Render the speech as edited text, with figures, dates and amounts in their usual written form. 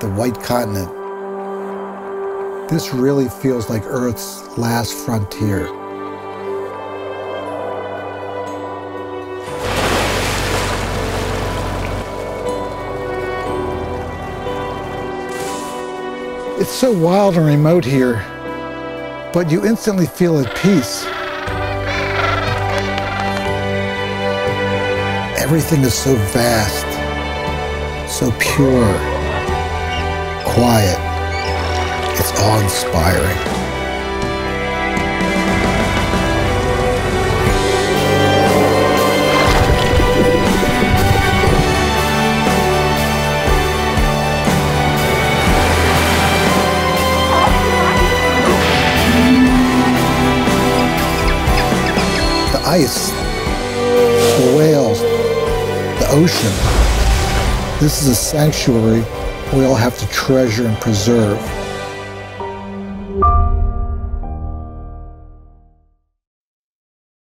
the White Continent. This really feels like Earth's last frontier. It's so wild and remote here, but you instantly feel at peace. Everything is so vast, so pure, quiet. It's awe-inspiring. The ice, the whales, the ocean. This is a sanctuary we all have to treasure and preserve.